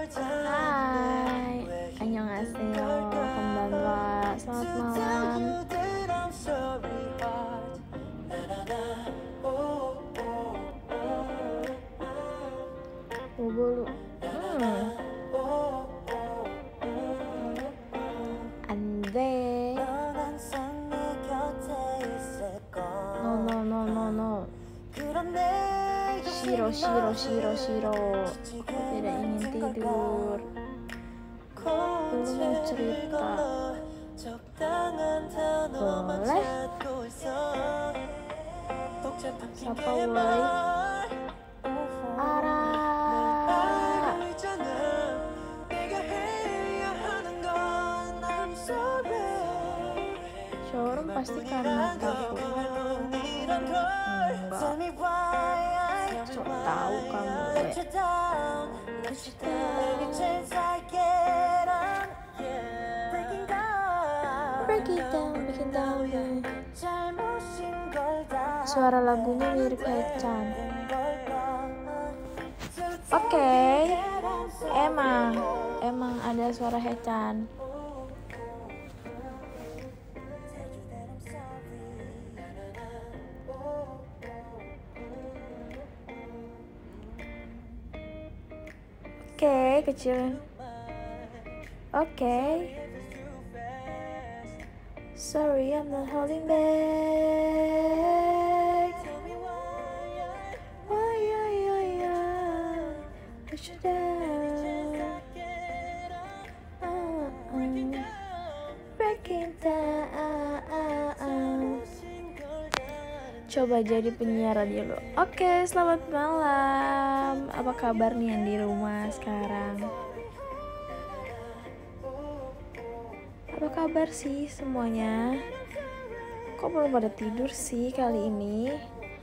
Hai, annyeonghaseyo, konbanwa, selamat malam. Bolu. Ande. No. Shiro. Aku tidak ingin tidur. Belum mau cerita. Boleh? Siapa woi? Ara. Showroom pasti karena takut. Enggak. Sok tahu kamu, we. Break it down. Suara lagunya mirip Haechan. Oke. Emang ada suara Haechan. Oke, kecil. Oke. Sorry, I'm not holding back. Oh yeah. Push it down. Breaking down. Coba jadi penyiar radio lo. Oke, selamat malam. Apa kabar nih yang di rumah sekarang? Apa kabar sih semuanya? Kok belum pada tidur sih kali ini?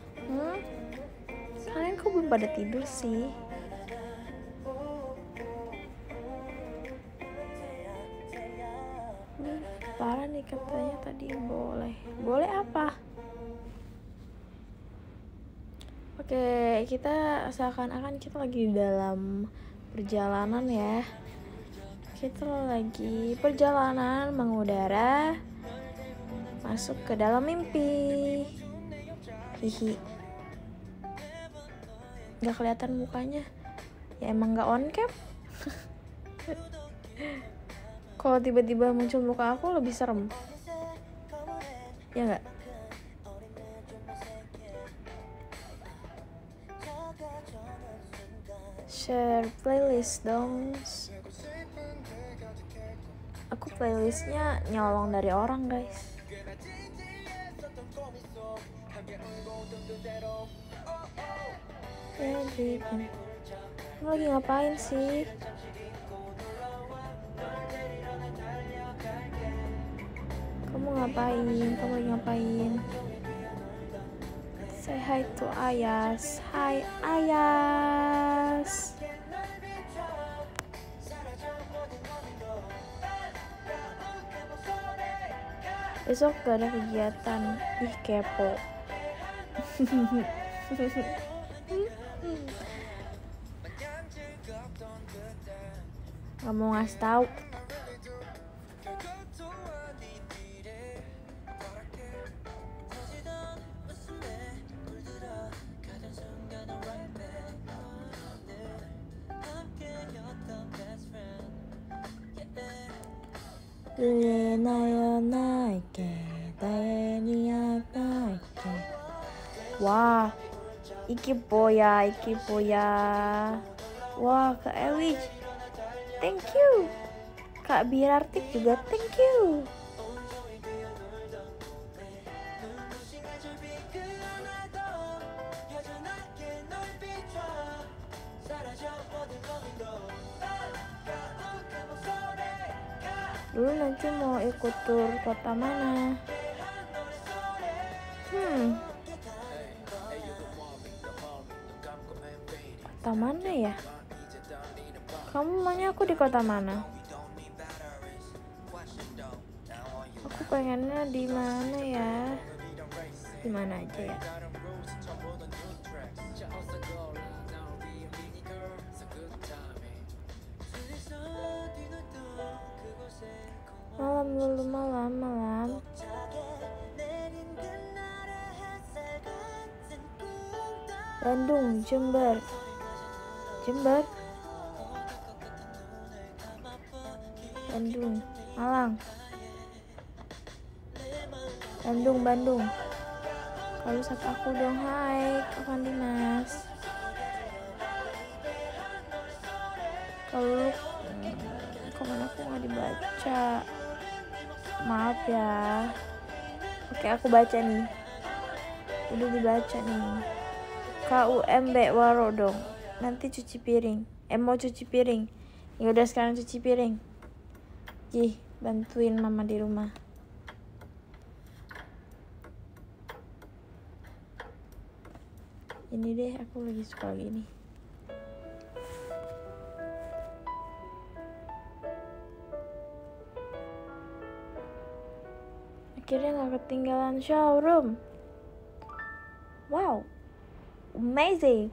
Kalian kok belum pada tidur sih? Parah nih katanya tadi boleh. Boleh apa? Oke, kita seakan-akan kita lagi di dalam perjalanan ya. Kita lagi perjalanan mengudara masuk ke dalam mimpi. Hihi. Gak kelihatan mukanya. Ya emang gak on cam. Kalau tiba-tiba muncul muka aku lebih serem. Ya gak? Share playlist dong. Aku playlistnya nyolong dari orang guys. Kamu lagi ngapain sih? Kamu lagi ngapain? Say hi to Ayas. Hai Ayas. Besok gak ada kegiatan. Ih kepo. Gak mau ngasih tahu. Wah, iki boya. Wah, Kak Ewij, thank you. Kak Birartik juga thank you. Dulu nanti mau ikut tur kota mana? Kota mana ya? Kamu maunya aku di kota mana? Aku pengennya di mana ya? Di mana aja ya? Malam dulu, malam. Bandung, Jember, Bandung, Malang, Bandung. Kalau sapa aku dong, hai Kapan Dimas. Kalau komen aku nggak dibaca, maaf ya. Oke, aku baca nih, udah dibaca nih. KUMB Waro dong, nanti cuci piring. Mau cuci piring, ya udah sekarang cuci piring. Bantuin mama di rumah. Ini deh, aku lagi suka gini. Akhirnya gak ketinggalan showroom. Wow, amazing.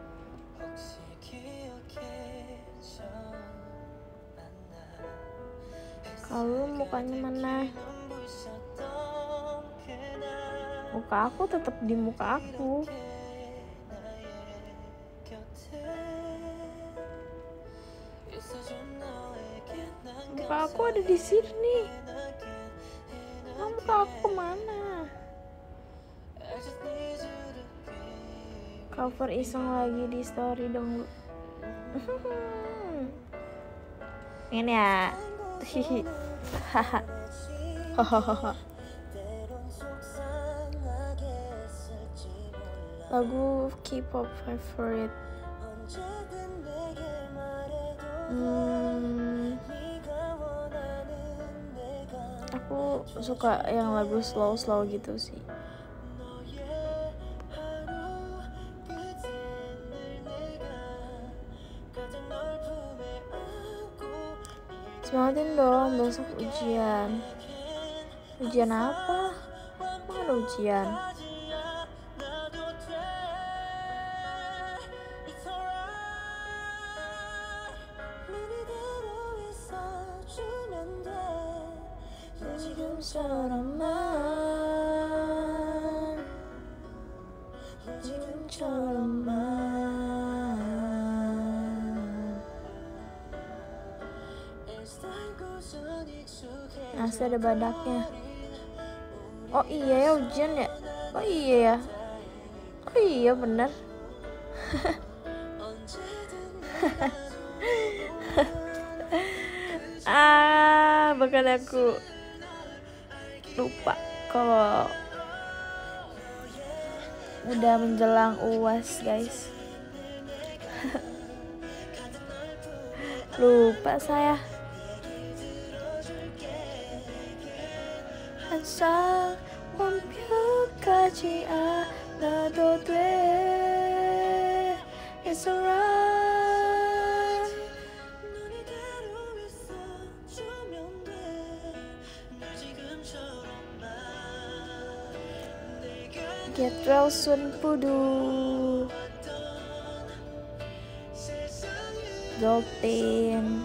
Kalau mukanya mana? Muka aku tetap di muka aku. Muka aku ada di sini. Muka aku kemana? Cover iseng lagi di story dong. Ini ya. Hahaha. Lagu K-pop favorite. Aku suka yang lagu slow gitu sih. Semangatin dong, besok ujian. Ujian apa? Emang ada ujian? Nasi ada badaknya. Oh iya ya, ujian ya. Oh iya bener. Bahkan aku lupa kalau udah menjelang UAS, guys. Lupa saya. 항상 완벽하지 않아도 돼. It's alright. Get well soon, Pudu. Dolphin.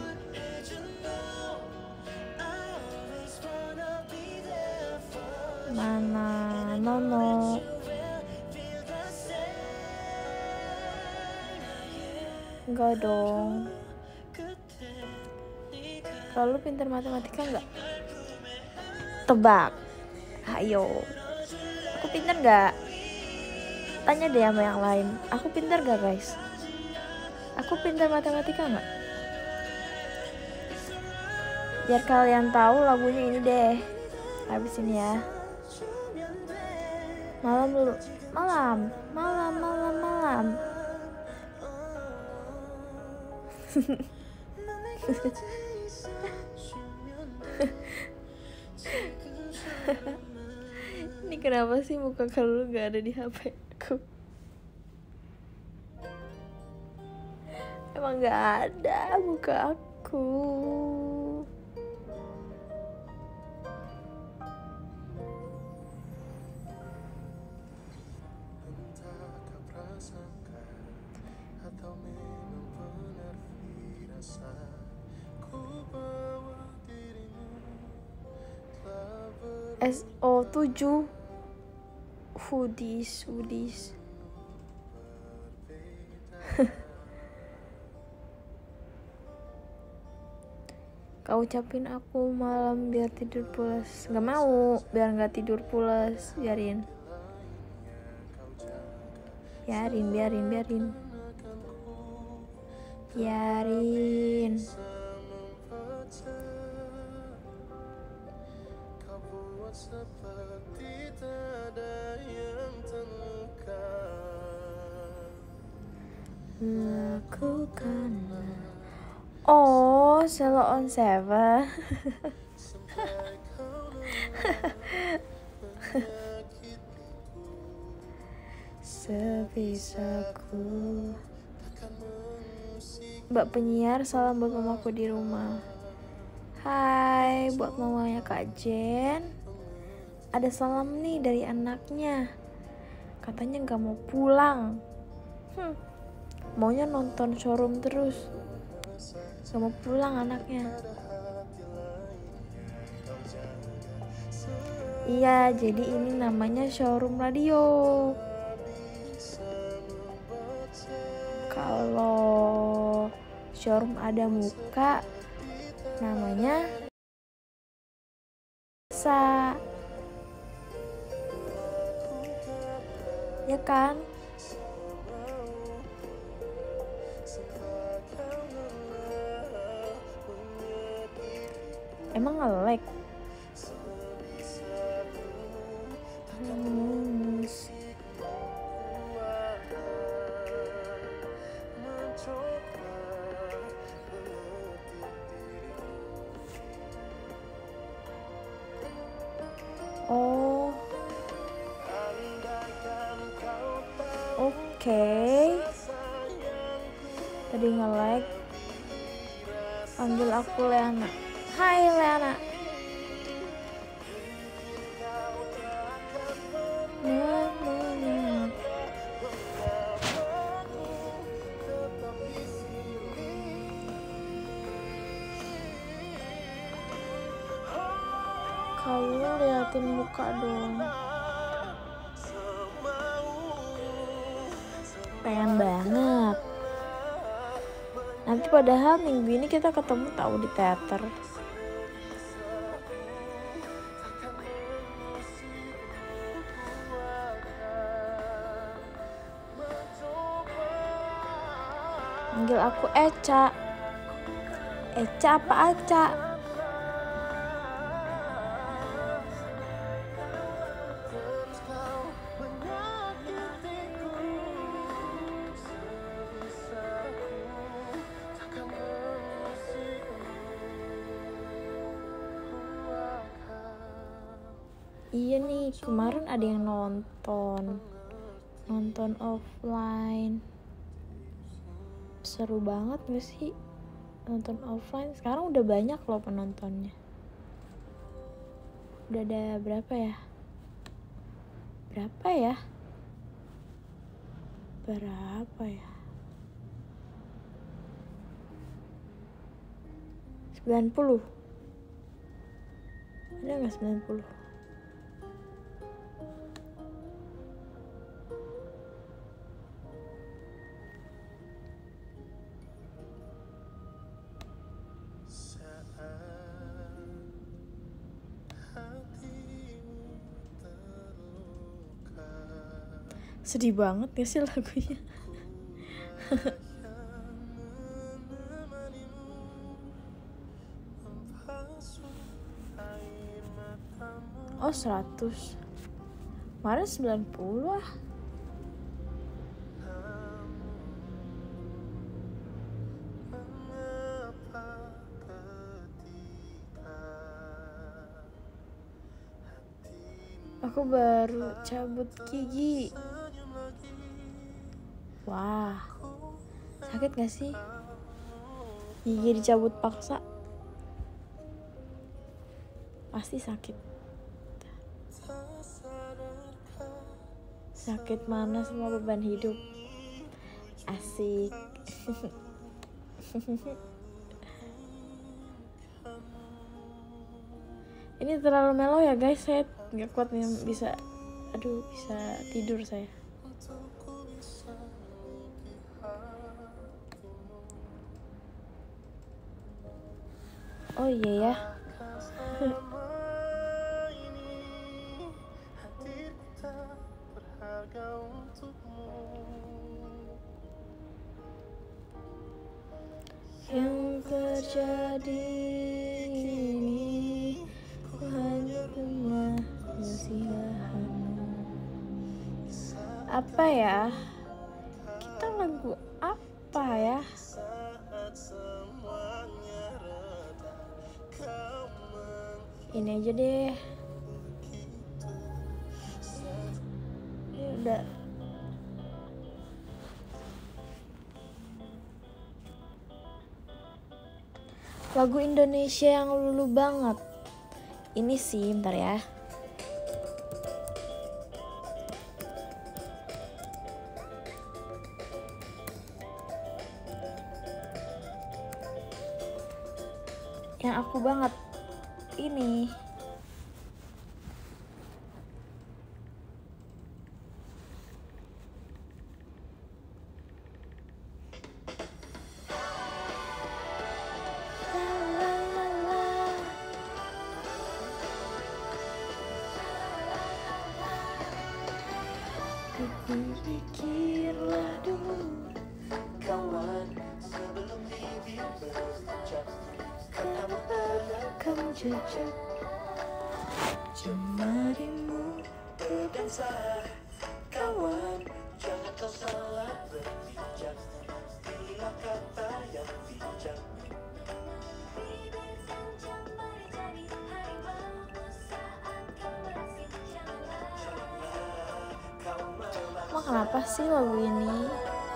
Mana Nono. Enggak dong. Kalau lu pintar matematika enggak? Tebak. Ayo. Aku pintar enggak? Tanya deh sama yang lain. Aku pintar enggak, guys? Aku pintar matematika enggak? Biar kalian tahu lagunya ini deh. Habis ini ya. Malam dulu. Malam. Ini kenapa sih muka kalau gak ada di HP aku? Emang gak ada muka aku. SO7 hoodies. Kau ucapin aku malam biar tidur pulas. Gak mau, biar gak tidur pulas. Biarin. Lakukanlah. Oh, Selo on Seven. Sebisaku. Mbak penyiar, salam buat mamaku di rumah. Hai, buat mamanya Kak Jen. Ada salam nih dari anaknya. Katanya gak mau pulang. Maunya nonton showroom terus. Gak mau pulang anaknya. Iya, jadi ini namanya showroom radio. Kalau showroom ada muka, namanya sa, ya kan? Emang nge-lag? Oh, oke. Tadi nge-lag. Panggil aku Leana. Hai Leana. Kamu liatin muka dong. Pengen banget. Nanti padahal minggu ini kita ketemu tahu di teater. Manggil aku Eca. Eca apa Aca? Iya nih, kemarin ada yang nonton offline. Seru banget gak sih nonton offline? Sekarang udah banyak loh penontonnya. Udah ada berapa ya? 90? Ada gak 90? Sedih banget gak sih lagunya? Oh 100. Kemarin 90 ah. Aku baru cabut gigi. Wah, sakit gak sih? Gigi dicabut paksa. Pasti sakit. Sakit mana semua beban hidup. Asik. Ini terlalu melo ya guys, saya nggak kuat nih, bisa tidur saya. Oh iya ya. Yang terjadi ini ku hanya kemahasiaanmu. Apa ya? Kita lagu apa ya? Ini aja deh. Ini udah. Lagu Indonesia yang lulu banget. Ini sih, bentar ya. Yang aku banget ini. Pikirlah dulu kawan sebelum bibir berucap, kamu terekam jejak jemarimu ke dansa. Kawan, jangan kau salah berpijak, pilihlah kata yang bijak. Emang kenapa sih lagu ini?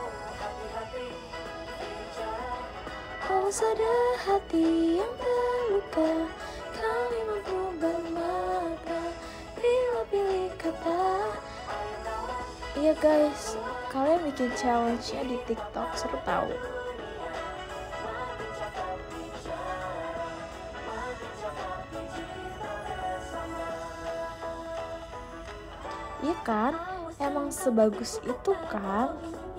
Awas ada hati yang terluka, kalimatmu bermata, pilih kata. Iya guys, kalian bikin challenge-nya di TikTok, seru tahu. Iya kan? Emang sebagus itu kan?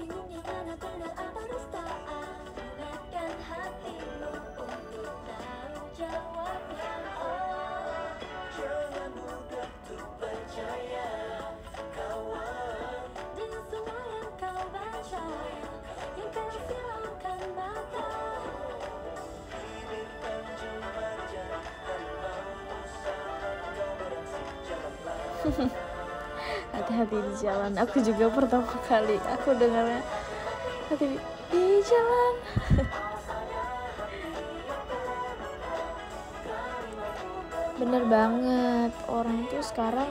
Hati-hati di jalan. Aku juga pertama kali aku dengarnya hati di jalan. Bener banget, orang tuh sekarang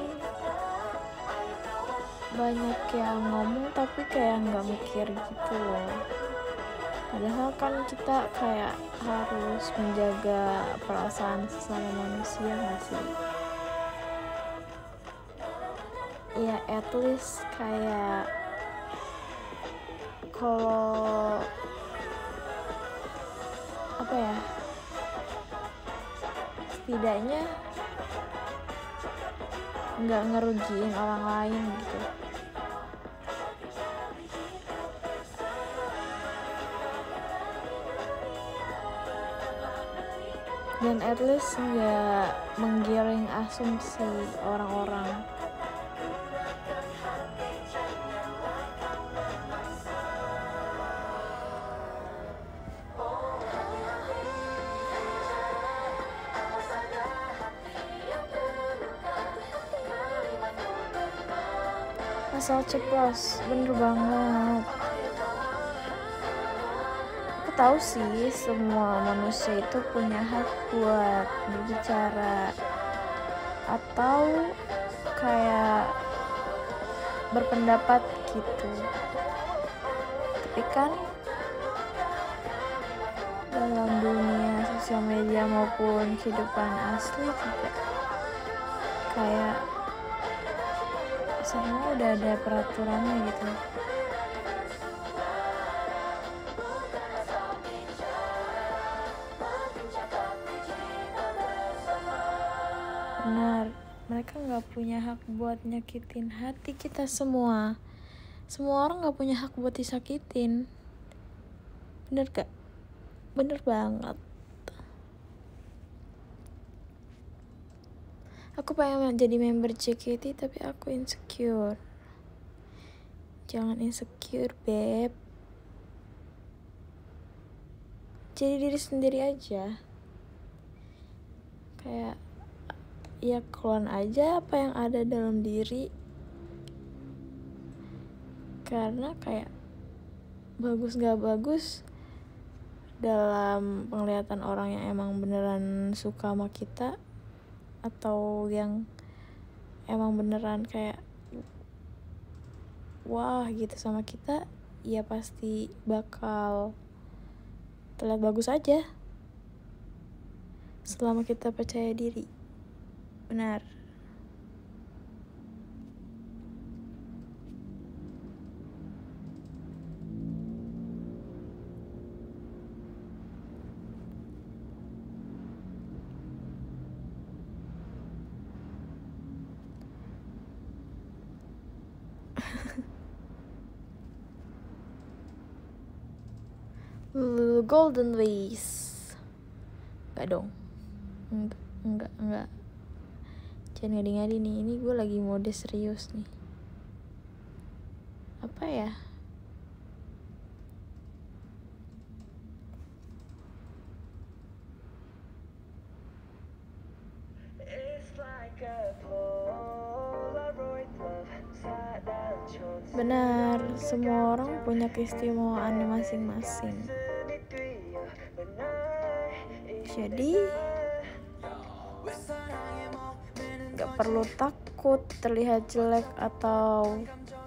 banyak yang ngomong tapi kayak nggak mikir gitu loh. Padahal kan kita kayak harus menjaga perasaan sesama manusia nggak sih? Ya at least kayak kalau apa ya, setidaknya nggak ngerugiin orang lain gitu. Dan at least nggak menggiring asumsi orang-orang. Asal ceplos, bener banget. Aku tahu sih semua manusia itu punya hak buat berbicara atau kayak berpendapat gitu. Tapi kan dalam dunia sosial media maupun kehidupan asli juga kayak semua udah ada peraturannya gitu. Benar, mereka nggak punya hak buat nyakitin hati kita semua. Semua orang nggak punya hak buat disakitin. Bener gak? Bener banget. Aku pengen jadi member JKT tapi aku insecure. Jangan insecure, beb. Jadi diri sendiri aja. Kayak ya keluar aja apa yang ada dalam diri. Karena kayak bagus gak bagus dalam penglihatan orang yang emang beneran suka sama kita, atau yang emang beneran kayak wah gitu sama kita, ya pasti bakal terlihat bagus aja selama kita percaya diri. Benar. Golden Ways. Enggak dong. Enggak. Jangan ngadi-ngadi nih. Ini gue lagi mode serius nih. Apa ya? Benar, semua orang punya keistimewaannya masing-masing. Jadi gak perlu takut terlihat jelek, atau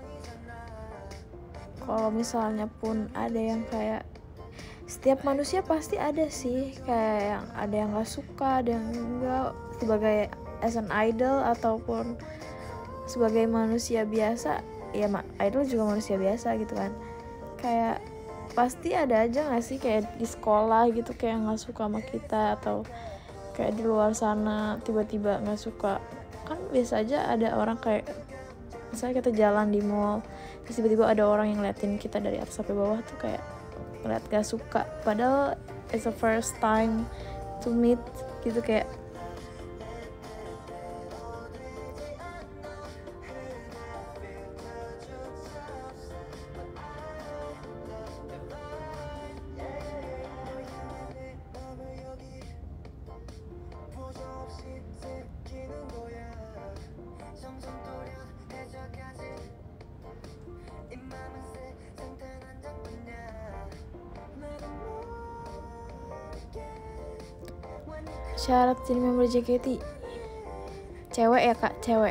kalau misalnya pun ada yang kayak, setiap manusia pasti ada sih kayak yang ada yang gak suka, ada yang enggak, sebagai as an idol ataupun sebagai manusia biasa. Ya idol juga manusia biasa gitu kan. Kayak pasti ada aja gak sih kayak di sekolah gitu kayak gak suka sama kita, atau kayak di luar sana tiba-tiba gak suka. Kan biasa aja ada orang kayak misalnya kita jalan di mall terus tiba-tiba ada orang yang ngeliatin kita dari atas sampai bawah tuh kayak ngeliat gak suka, padahal it's the first time to meet gitu. Kayak syarat jadi member JKT cewek ya kak, cewek.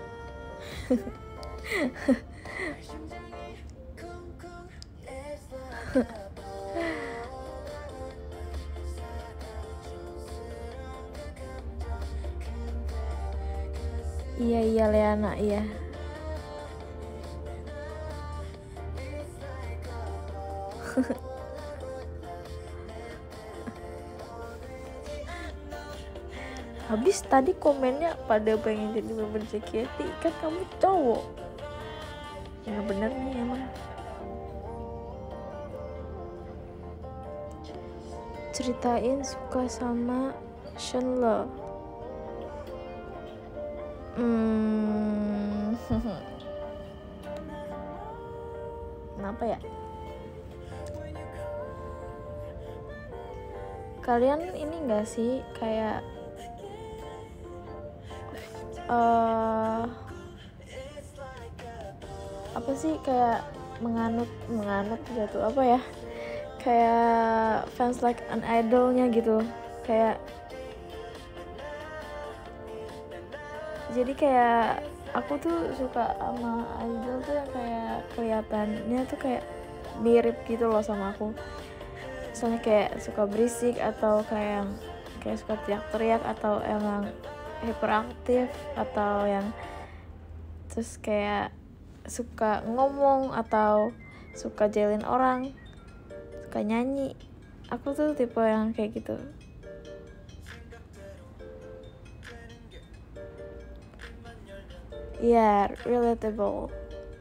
Iya Leana, iya. Habis tadi komennya pada pengen jadi member JKT, kan kamu cowok. Ya bener nih emang. Ceritain suka sama Shenle. Kenapa ya? Kalian ini gak sih kayak apa sih kayak menganut gitu, apa ya, kayak fans like an idolnya gitu. Kayak jadi kayak aku tuh suka sama idol tuh yang kayak kelihatannya tuh kayak mirip gitu loh sama aku. Misalnya kayak suka berisik, atau kayak suka teriak-teriak, atau emang hiperaktif, atau yang terus kayak suka ngomong, atau suka jailin orang, suka nyanyi. Aku tuh tipe yang kayak gitu. Yeah, relatable.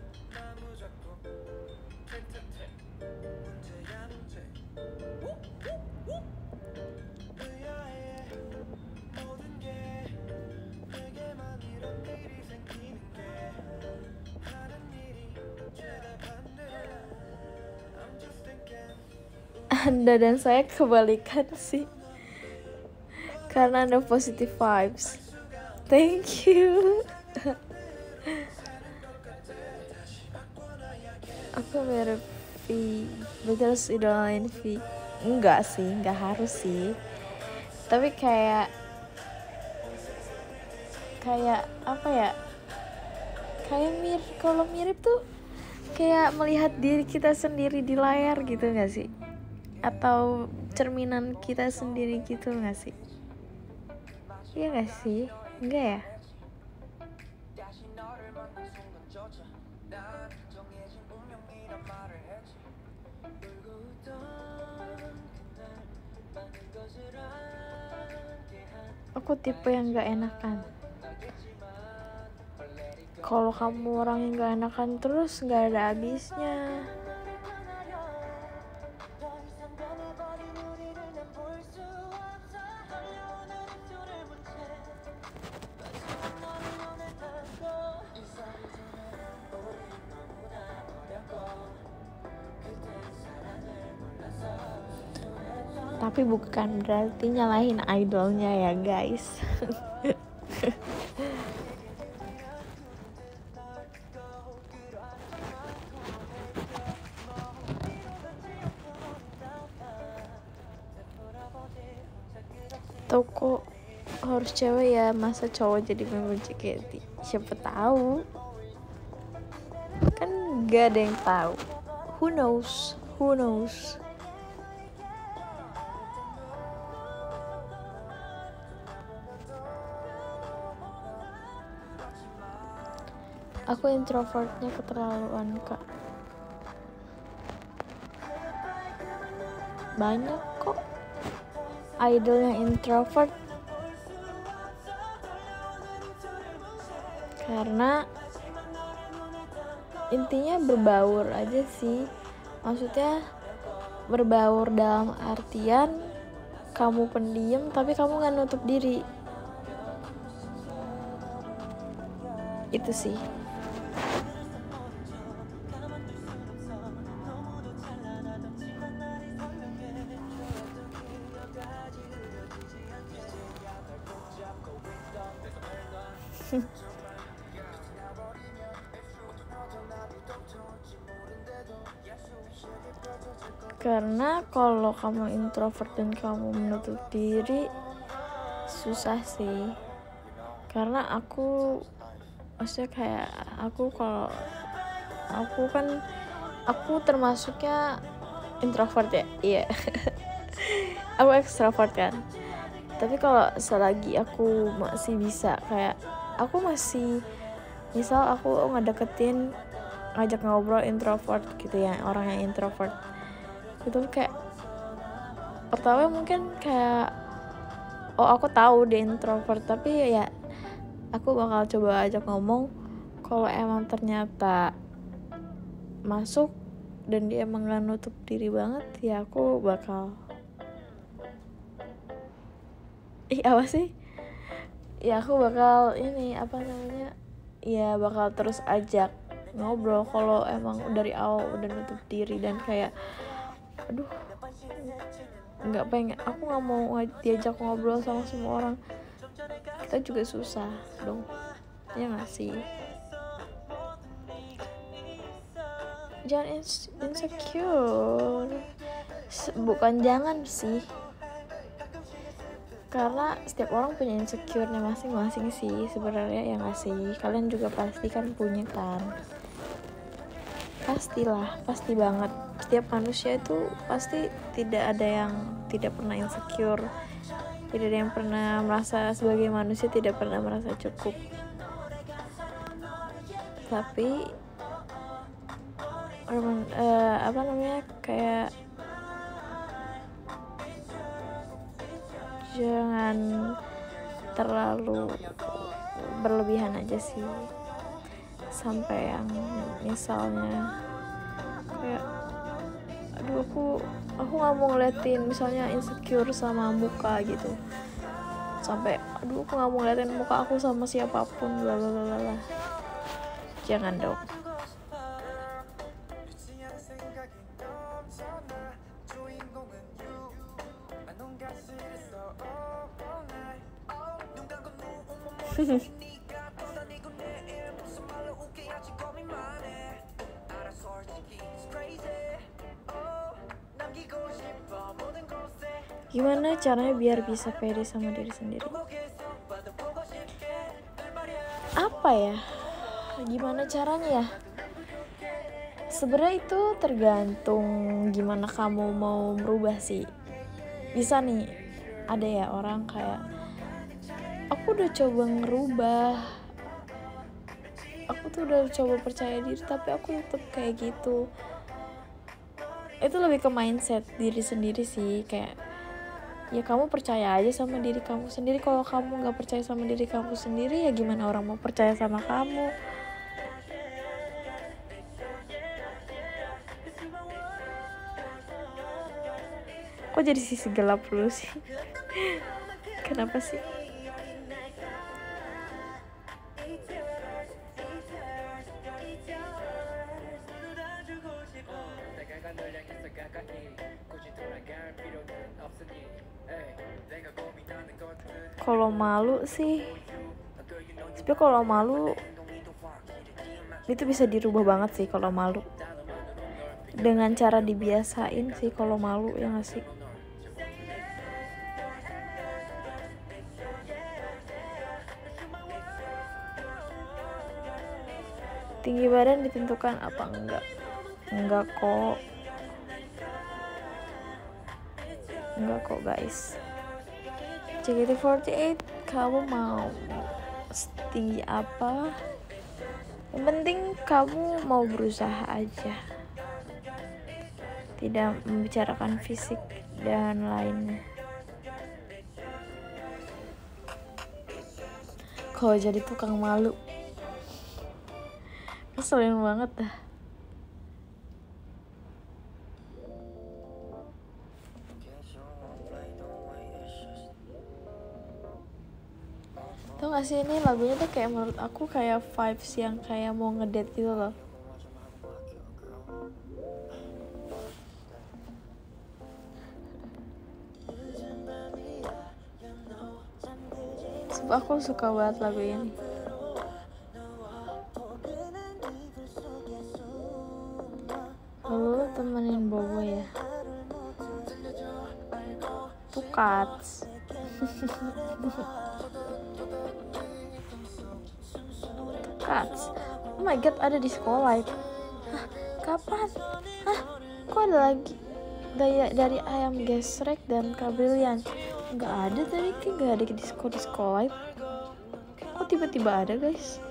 Anda dan saya kebalikan sih, karena Anda positive vibes. Thank you. Aku mirip V, terus idolain V. Enggak sih, enggak harus sih. Tapi kayak apa ya? Kayak kalau mirip tuh kayak melihat diri kita sendiri di layar gitu nggak sih? Atau cerminan kita sendiri gitu nggak sih? Iya nggak sih? Enggak ya? Aku tipe yang nggak enakan. Kalau kamu orang yang nggak enakan terus, nggak ada habisnya. Tapi bukan berarti nyalahin idolnya ya guys. Toko harus cewek ya, masa cowok jadi member JKT? Siapa tahu, kan gak ada yang tahu. Who knows? Aku introvertnya keterlaluan kak. Banyak kok idol yang introvert, karena intinya berbaur aja sih. Maksudnya berbaur dalam artian kamu pendiam tapi kamu gak nutup diri. Itu sih. Karena kalau kamu introvert dan kamu menutup diri, susah sih. Karena maksudnya kayak aku termasuknya introvert ya, iya. Aku ekstrovert kan. Tapi kalau selagi aku masih bisa, kayak aku masih, misal aku ngajak ngobrol introvert gitu ya, orang yang introvert itu kayak pertama mungkin kayak aku tahu dia introvert, tapi ya aku bakal coba ajak ngomong. Kalau emang ternyata masuk dan dia emang gak nutup diri banget, ya aku bakal apa sih, ya aku bakal bakal terus ajak ngobrol. Kalau emang dari awal udah nutup diri dan kayak aduh aku nggak mau diajak ngobrol sama semua orang, kita juga susah dong, ya nggak sih? Jangan insecure, bukan jangan sih, karena setiap orang punya insecure-nya masing-masing sih sebenarnya, ya nggak sih? Kalian juga pasti kan punya kan? Pastilah, pasti banget. Setiap manusia itu pasti tidak ada yang tidak pernah insecure, tidak ada yang pernah merasa sebagai manusia tidak pernah merasa cukup. Tapi kayak jangan terlalu berlebihan aja sih. sampai yang misalnya kayak aduh aku nggak mau ngeliatin misalnya insecure sama muka gitu, sampai aduh aku nggak mau ngeliatin muka aku sama siapapun bla bla bla bla. Jangan dong. Gimana caranya biar bisa pede sama diri sendiri? Apa ya? Gimana caranya ya? Sebenarnya itu tergantung gimana kamu mau merubah sih. Bisa nih, ada ya orang kayak aku udah coba ngerubah, aku tuh udah coba percaya diri tapi aku tetap kayak gitu. Itu lebih ke mindset diri sendiri sih, kayak ya kamu percaya aja sama diri kamu sendiri. Kalau kamu gak percaya sama diri kamu sendiri, ya gimana orang mau percaya sama kamu? Kok jadi sisi gelap dulu sih? Kenapa sih? Kalau malu sih, tapi kalau malu itu bisa dirubah banget sih. Kalau malu dengan cara dibiasain sih kalau malu, ya nggak sih? Tinggi badan ditentukan apa enggak? Enggak kok guys. JKT48, kamu mau setinggi apa? Yang penting kamu mau berusaha aja, tidak membicarakan fisik dan lainnya. Kalau jadi tukang malu, ngeselin banget dah. Tau gak sih, ini lagunya tuh kayak menurut aku kayak vibes yang kayak mau ngedate gitu loh. Sebab aku suka banget lagu ini. Lalu temenin Bobo ya. Tuh Cats. Cats. Oh my god, ada di sekolah itu. Hah, kapan? Hah, kok ada lagi? Dari Ayam Gesrek dan Kabrilian. Nggak ada tadi, nggak ada di sekolah itu. Kok tiba-tiba ada guys?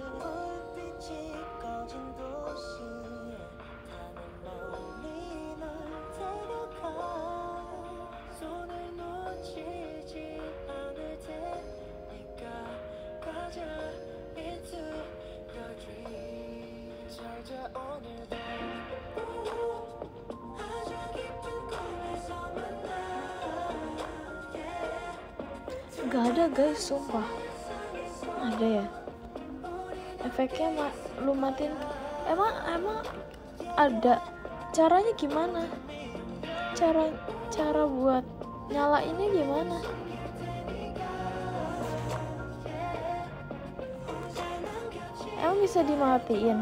Gak ada guys, sumpah. Ada ya? Efeknya lu matiin. Emang ada. Caranya gimana? Cara buat nyalainnya gimana? Emang bisa dimatiin?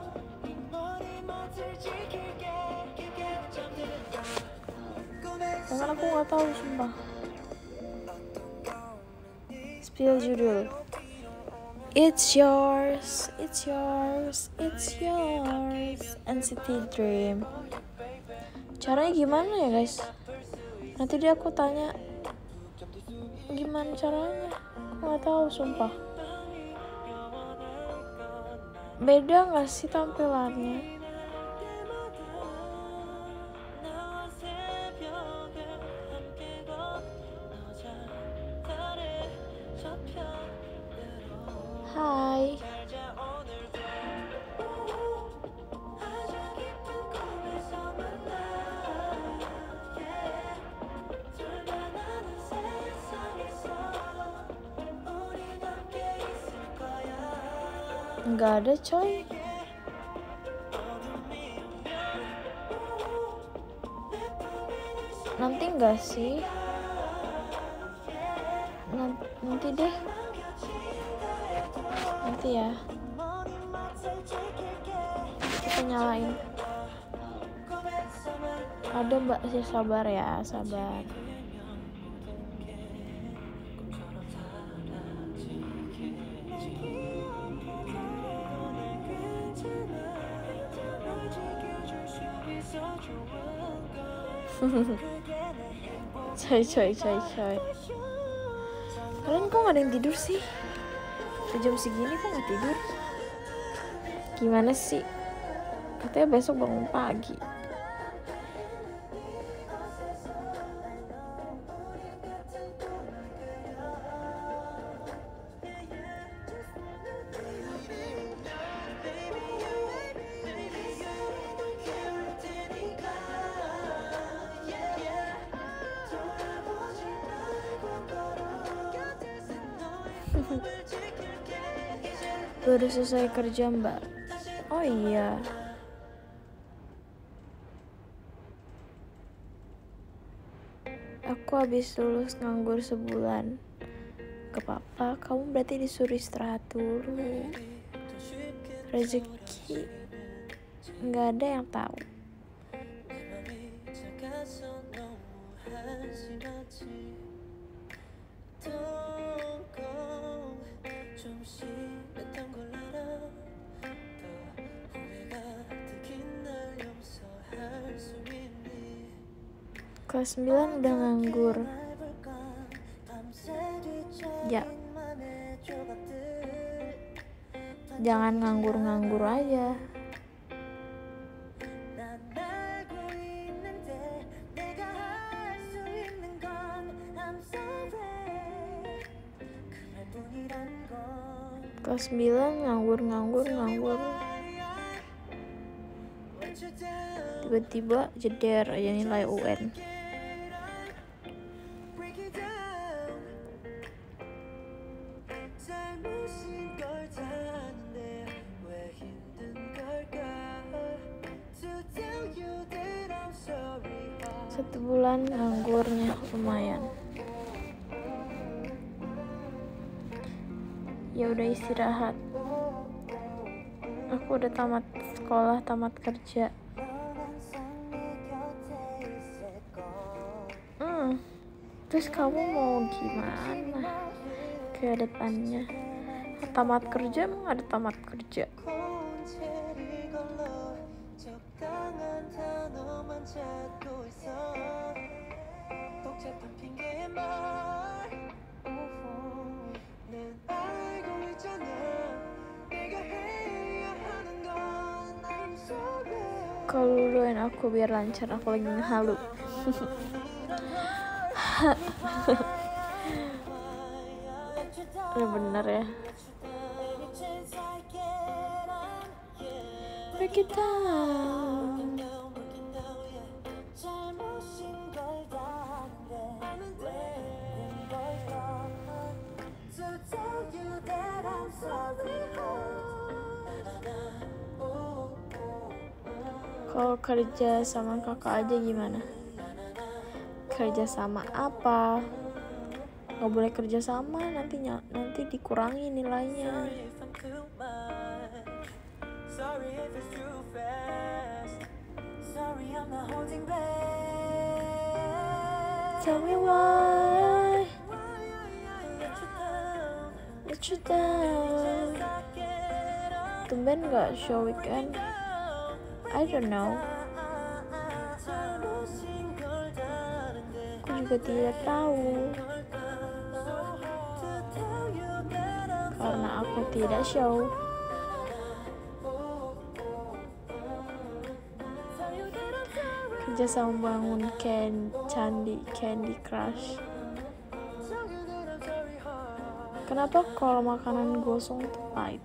Jangan, aku nggak tahu sumpah. Spill judul. It's yours, it's yours, it's yours. NCT Dream. Caranya gimana ya guys? Nanti dia aku tanya gimana caranya. Aku nggak tahu sumpah. Beda nggak sih tampilannya? Hai. Nggak ada coy. Nanti nggak sih? Nanti deh. Nanti ya. Kita nyalain. Ada mbak sih, sabar ya, sabar. coy. Kalian kok gak ada yang tidur sih? Ke jam segini kok gak tidur? Gimana sih? Katanya besok bangun pagi. Baru selesai kerja mbak. Oh iya. Aku habis lulus nganggur sebulan. Gak apa-apa, kamu berarti disuruh istirahat dulu. Rezeki gak ada yang tahu. Kelas 9 udah nganggur. Ya. Jangan nganggur-nganggur aja. Kelas 9 nganggur. Tiba-tiba jeder aja nilai UN. Satu bulan nganggurnya lumayan. Ya udah istirahat. Aku udah tamat sekolah, tamat kerja. Terus kamu mau gimana ke depannya? Tamat kerja emang ada tamat kerja? Kalau doain aku biar lancar, aku lagi ngehalu. Bener ya. Break it down. Kalau kerja sama kakak aja gimana? Kerja sama apa? Gak boleh kerja sama, nanti dikurangi nilainya. Tell me why let you down. Tumben gak show weekend? I don't know. Aku juga tidak tahu. Karena aku tidak show. Kerja sama bangun Candy Crush. Kenapa kalau makanan gosong tuh pahit?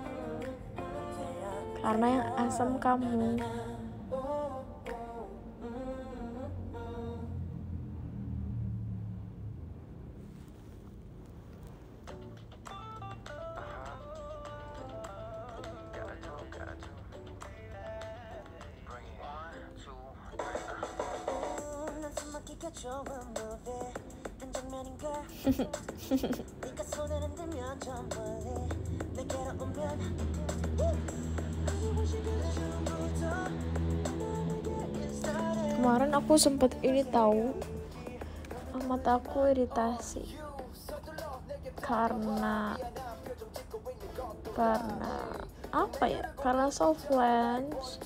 Karena yang asam kamu. Kemarin aku sempet ini tahu, mata aku iritasi karena apa ya, karena soft lens.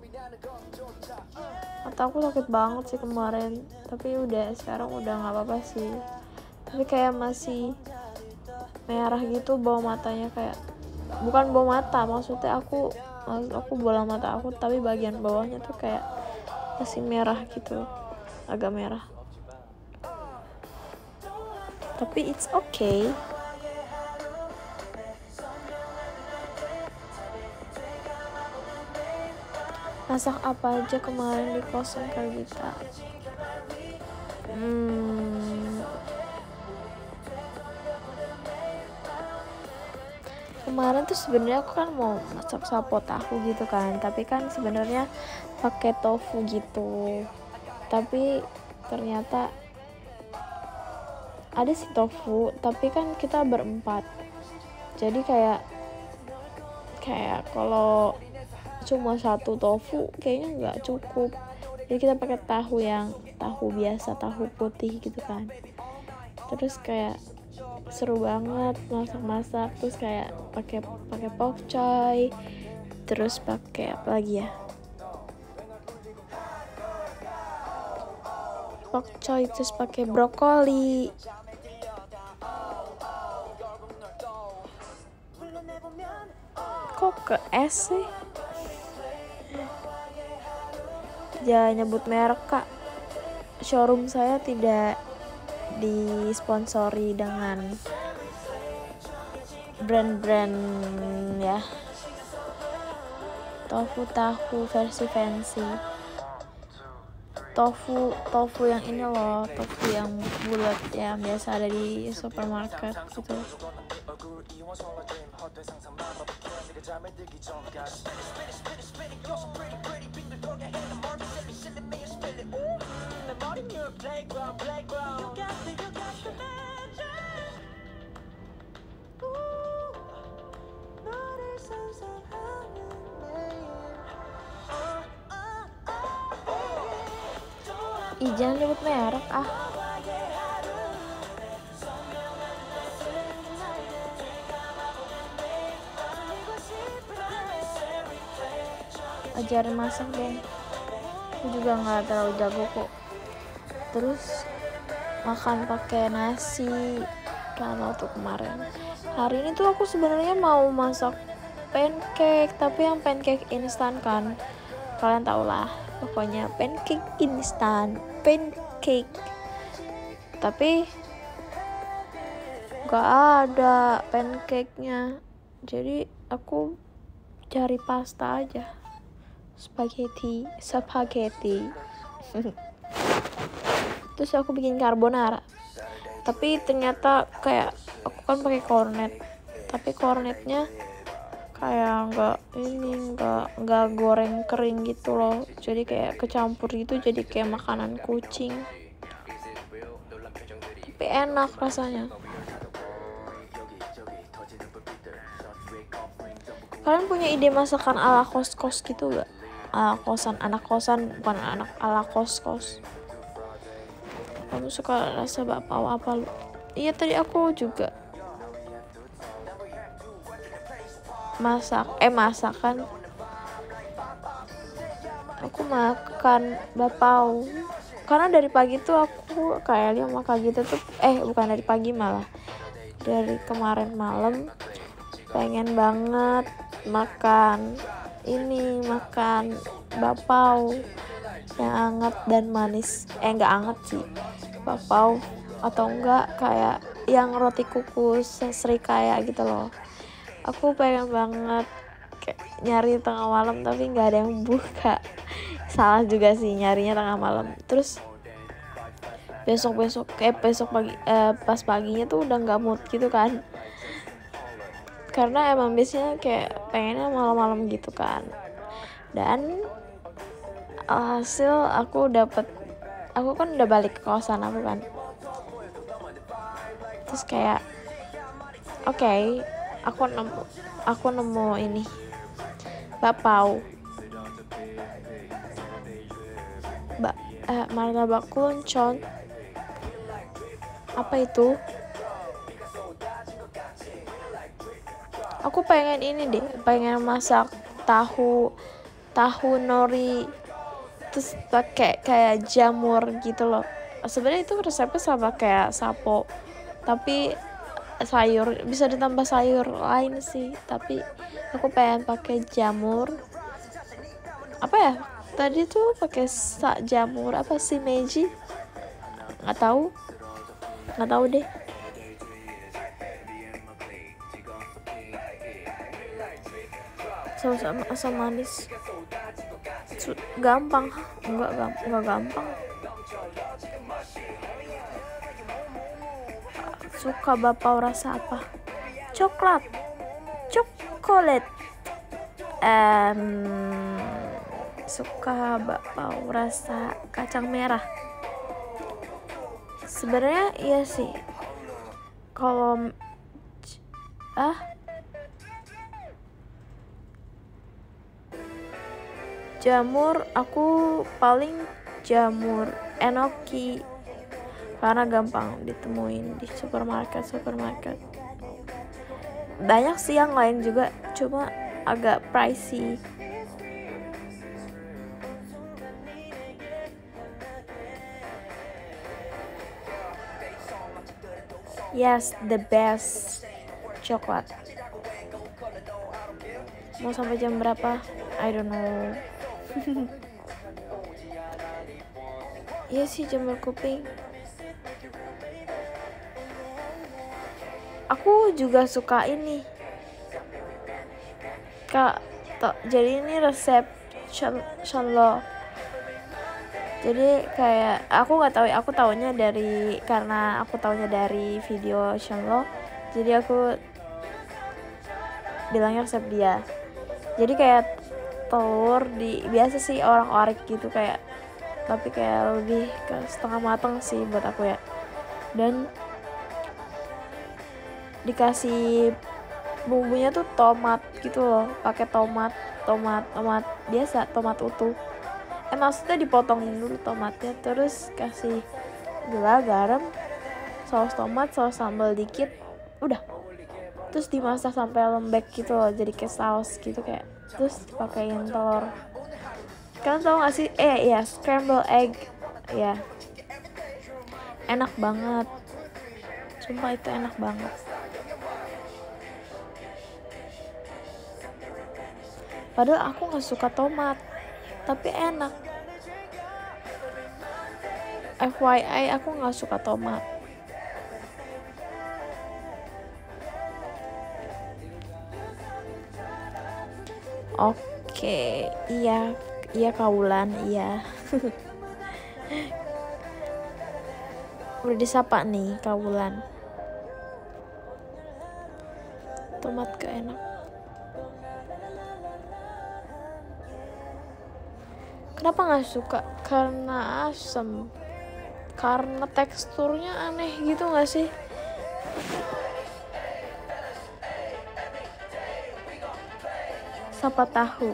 Mata aku sakit banget sih kemarin, tapi sekarang udah nggak apa-apa sih, tapi kayak masih merah gitu bawah matanya, kayak bukan bawah mata, maksudnya aku bola mata aku, tapi bagian bawahnya tuh kayak masih merah gitu, agak merah, tapi it's okay. Masak apa aja kemarin di kosan Kak Gita? Kemarin tuh sebenarnya aku kan mau masak sapo tahu gitu kan, tapi kan sebenarnya pakai tofu gitu, tapi ternyata ada sih tofu, tapi kan kita berempat, jadi kayak kalau cuma satu tofu kayaknya nggak cukup, jadi kita pakai tahu biasa, tahu putih gitu kan. Terus kayak seru banget masak-masak, terus kayak pakai pokcoy, terus pakai apa lagi ya, pokcoy, terus pakai brokoli. Kok ke es sih? Jangan nyebut merek Kak, showroom saya tidak disponsori dengan brand-brand ya. Tofu tahu versi fancy, tofu yang ini loh, tofu yang bulat yang biasa ada di supermarket gitu. Jangan nyebut merek ah. Ajarin masak dong, aku juga nggak terlalu jago kok. Terus makan pakai nasi kan waktu kemarin. Hari ini tuh aku sebenarnya mau masak pancake, tapi yang pancake instan kan, kalian tau lah, pokoknya pancake instan, pancake, tapi gak ada pancake-nya, jadi aku cari pasta aja, spaghetti. Terus aku bikin carbonara, tapi ternyata kayak aku kan pakai cornet, tapi cornetnya kayak nggak goreng kering gitu loh, jadi kayak kecampur gitu, jadi kayak makanan kucing, tapi enak rasanya. Kalian punya ide masakan ala kos-kos gitu gak? Ala kosan, anak kosan, bukan anak ala kos-kos. Kamu suka rasa bakpao apa lu? Iya, tadi aku juga masakan aku makan bakpao, karena dari pagi tuh aku kayak lihat makan gitu tuh, bukan dari pagi, malah dari kemarin malam pengen banget makan bakpao yang hangat dan manis, nggak hangat sih, bakpao atau enggak kayak yang roti kukus serikaya gitu loh. Aku pengen banget kayak nyari tengah malam, tapi nggak ada yang buka. Salah juga sih nyarinya tengah malam. Terus besok pagi, pas paginya tuh udah nggak mood gitu kan, karena emang biasanya kayak pengennya malam-malam gitu kan. Dan alhasil aku dapet aku kan udah balik ke kosan aku kan, terus kayak oke, aku nemu ini bakpao, martabak kuncon, apa itu, aku pengen ini deh, pengen masak tahu nori terus pakai kayak jamur gitu loh. Sebenarnya itu resepnya sama kayak sapo, tapi sayur bisa ditambah sayur lain sih, tapi aku pengen pakai jamur. Apa ya? Tadi tuh pakai jamur apa sih, meji? Nggak tahu deh. Saus asam manis. Gampang. Enggak gampang. Suka bakpao rasa apa? Coklat. Suka bakpao rasa kacang merah. Sebenarnya iya sih. Kalau jamur, aku paling jamur enoki karena gampang ditemuin di supermarket. Banyak sih yang lain juga, cuma agak pricey. Yes, the best coklat. Mau sampai jam berapa? I don't know. Iya sih, jamur kuping. Aku juga suka ini. Jadi ini resep Shenlo. Jadi kayak aku nggak tahu, karena aku taunya dari video Shenlo. Jadi aku bilangnya resep dia. Jadi kayak telur biasa sih orang orek gitu, kayak tapi kayak lebih ke setengah matang sih buat aku ya. Dan dikasih bumbunya tuh tomat gitu loh, pakai tomat biasa, tomat utuh. Maksudnya dipotong dulu tomatnya, terus kasih gula, garam, saus tomat, saus sambal dikit, udah. Terus dimasak sampai lembek gitu loh, jadi kayak saus gitu, kayak terus pakaiin telur. Kalian tau gak sih? Iya, scramble egg. Ya, enak banget. Sumpah itu enak banget. Padahal aku gak suka tomat, tapi enak. FYI, aku gak suka tomat. Oke, iya Kaulan, iya. Udah disapa nih Kaulan. Tomat gak enak. Kenapa gak suka? Karena asam. Karena teksturnya aneh gitu gak sih? Siapa tahu?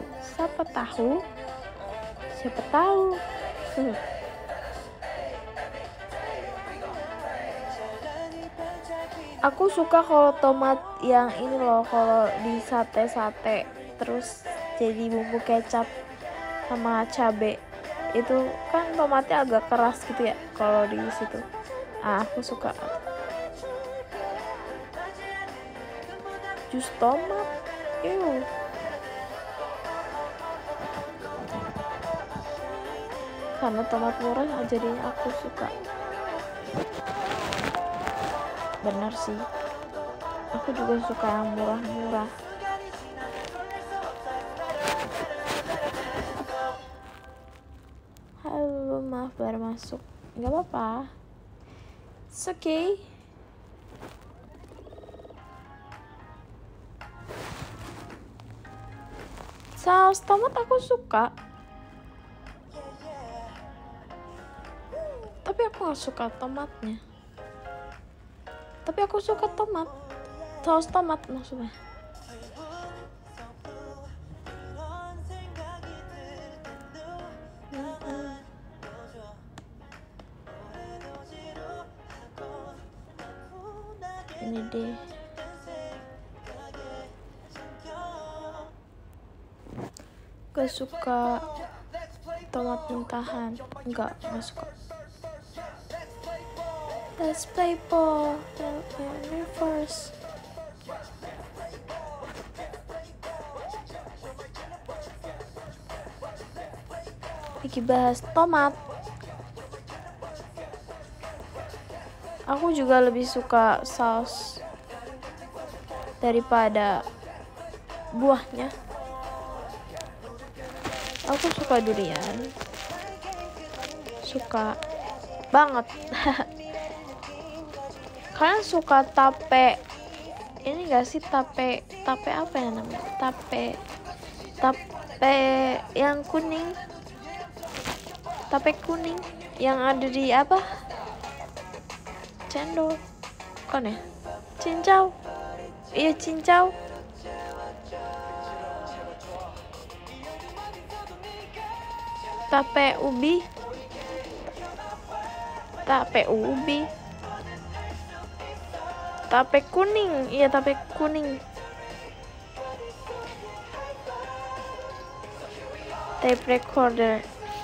Aku suka kalau tomat yang ini loh, kalau di sate terus jadi bumbu kecap sama cabe, itu kan tomatnya agak keras gitu ya kalau di situ. Aku suka jus tomat. Karena tomat murah jadinya aku suka. Bener sih, aku juga suka yang murah-murah. Halo, maaf baru masuk. Gak apa-apa, it's okay. Saus tomat aku suka. aku gak suka tomatnya. Tapi aku suka tomat. Saus tomat maksudnya. Ini deh. Gak suka tomat mentahan. Enggak suka. Let's play ball. Reverse. Lagi bahas tomat. Aku juga lebih suka saus daripada buahnya. Aku suka durian. Suka banget. Kalian suka tape? Ini gak sih tape apa ya namanya? Tape yang kuning. Tape kuning yang ada di apa? Cendol. Bukan ya? Cincau. Iya, cincau. Tape ubi. Tape kuning. Iya, tape kuning. Tape recorder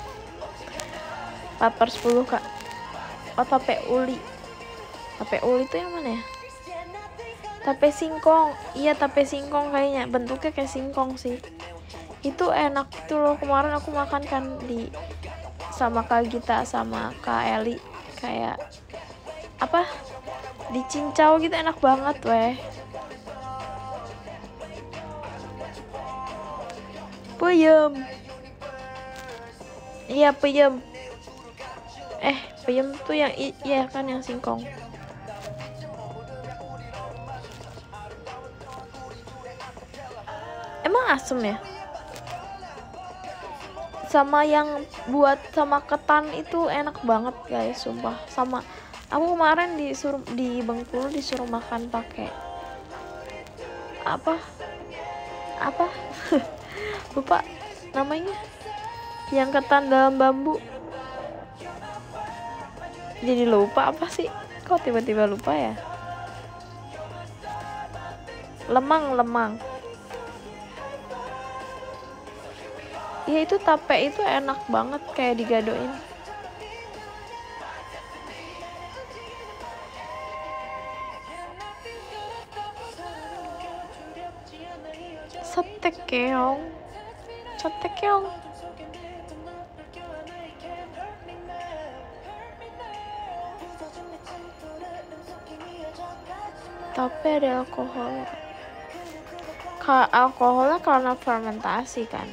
4/10 kak. Oh, tape uli. Tape uli itu yang mana ya? Tape singkong. Iya, tape singkong kayaknya. Bentuknya kayak singkong sih. Itu enak itu loh. Kemarin aku makan kan sama Kak Gita sama Kak Eli. Kayak apa? Dicincau gitu, enak banget weh. Peyem. Iya, peyem. Peyem tuh yang iya kan, yang singkong. Emang asem ya? Sama yang buat sama ketan itu enak banget guys, sumpah. Sama aku kemarin di Bengkulu disuruh makan pakai apa lupa namanya, yang ketan dalam bambu. Jadi lupa apa sih, kok tiba-tiba lupa ya? Lemang. Ya itu tape itu enak banget kayak digadoin. Sate keong. Tape ada alkohol. Alkoholnya karena fermentasi kan.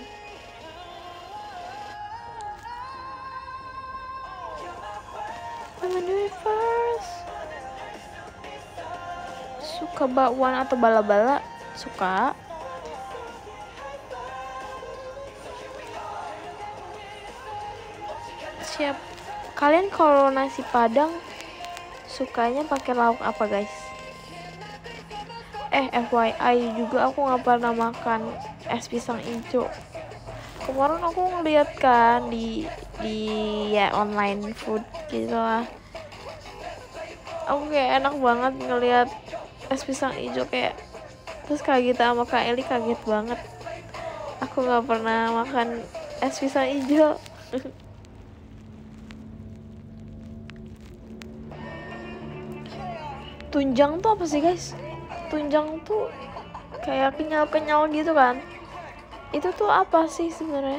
Suka bakwan atau bala-bala? Suka. Siap. Kalian kalau nasi padang sukanya pakai lauk apa guys? FYI juga aku nggak pernah makan es pisang hijau. Kemarin aku ngeliat kan di ya online food gitu lah. Aku kayak enak banget ngeliat es pisang hijau kayak. Terus Kak Gita sama Kak Eli kaget banget. Aku nggak pernah makan es pisang hijau. Tunjang tuh apa sih guys? Tunjang tuh kayak kenyal-kenyal gitu kan. Itu tuh apa sih sebenarnya?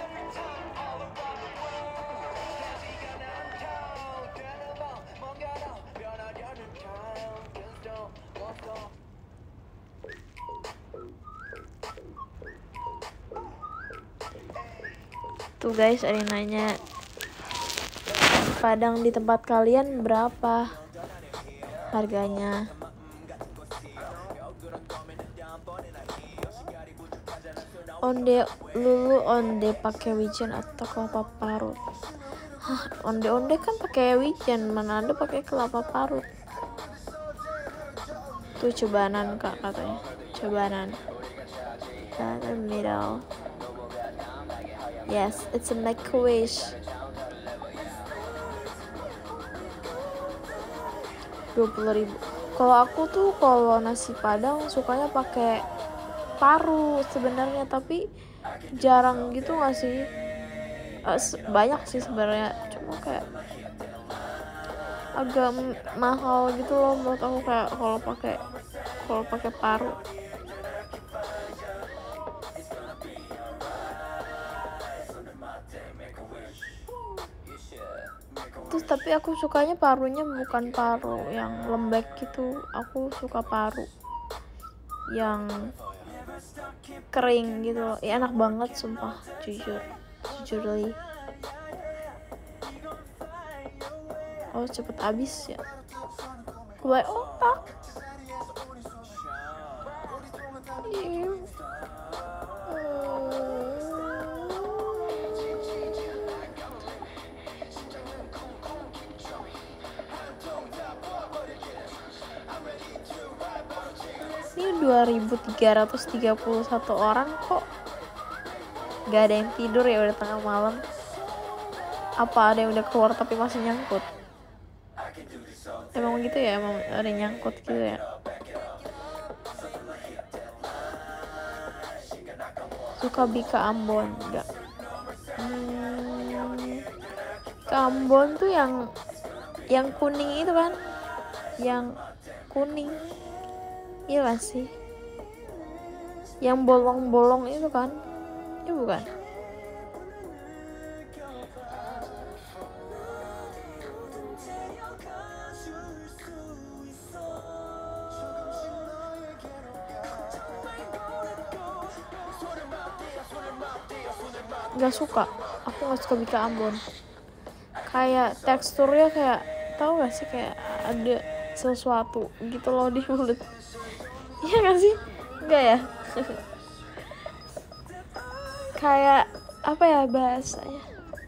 Tuh guys, ada yang nanya Padang di tempat kalian berapa harganya? Onde lulu onde pakai wijen atau kelapa parut? Onde-onde kan pakai wijen, mana ada pakai kelapa parut. Tuh cobanan kak katanya, cobanan. Down the middle. Yes, it's a make a wish. 20.000. Kalau aku tuh kalau nasi padang sukanya pakai paru sebenarnya, tapi jarang gitu nggak sih? Banyak sih sebenarnya, cuma kayak agak mahal gitu loh menurut aku kayak kalau pakai paru. Terus tapi aku sukanya parunya bukan paru yang lembek gitu, aku suka paru yang kering gitu loh. Ya enak banget sumpah, jujur li. Oh cepet habis ya, gue otak. Ini 2.331 orang kok gak ada yang tidur ya, udah tengah malam. Apa ada yang udah keluar tapi masih nyangkut? Emang gitu ya, emang ada yang nyangkut gitu ya. Suka Bika Ambon enggak? Bika Ambon tuh yang kuning itu kan, yang kuning. Iya gak sih? Yang bolong-bolong itu kan? Iya bukan? Gak suka. Aku gak suka Bika Ambon. Kayak teksturnya kayak, tahu gak sih, kayak ada sesuatu gitu loh di mulut. Iya gak sih? Enggak ya? Kayak apa ya bahasanya?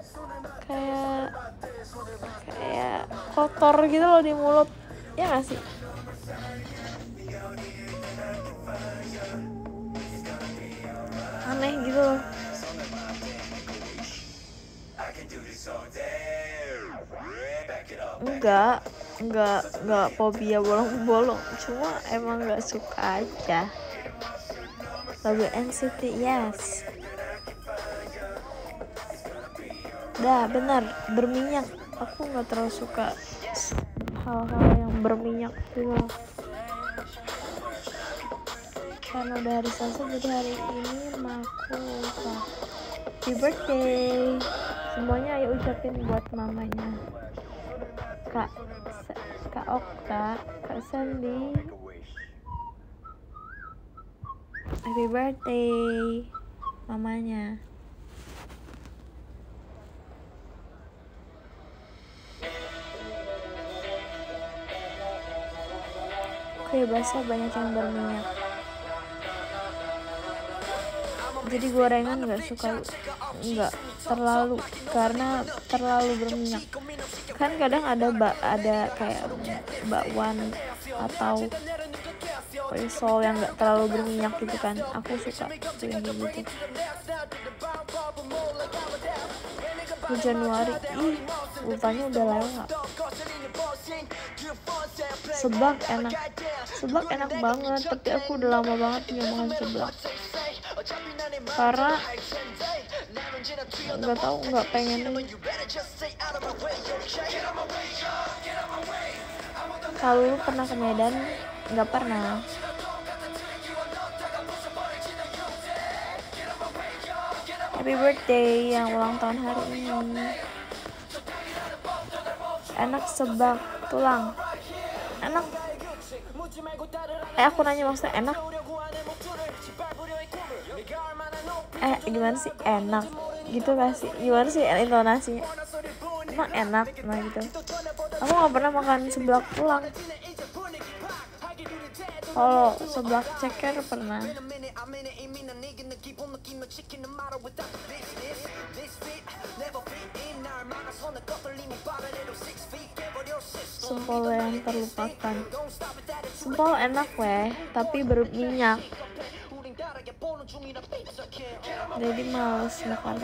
Kayak kotor gitu loh di mulut. Iya gak sih? Aneh gitu loh. Enggak fobia bolong-bolong, cuma emang enggak suka aja. Lagu NCT yes. Dah benar, berminyak. Aku enggak terlalu suka hal-hal yang berminyak gitu. Karena udah hari Selasa, jadi hari ini aku lupa. Happy birthday. Semuanya ayo ucapin buat mamanya. Kak Okta, Kak Sandy, happy birthday mamanya. Kue basah banyak yang berminyak, jadi gorengan nggak suka, nggak terlalu, karena terlalu berminyak. Kan kadang ada kayak bakwan atau risol yang nggak terlalu berminyak gitu kan, aku suka yang gitu. Januari, ultanya udah lewat. Sebak enak banget, tapi aku udah lama banget nggak makan seblak karena nggak pengen. Kalau lu pernah ke Medan? Nggak pernah. Happy birthday yang ulang tahun hari ini. Enak sebak tulang. Enak. Aku nanya maksudnya enak. Gimana sih enak? Gitu gak sih? Gimana sih intonasinya? Emang enak, nah gitu. Aku gak pernah makan seblak tulang. Kalau seblak ceker pernah. sempol yang terlupakan. Sempol enak weh, tapi berminyak. Jadi males makan.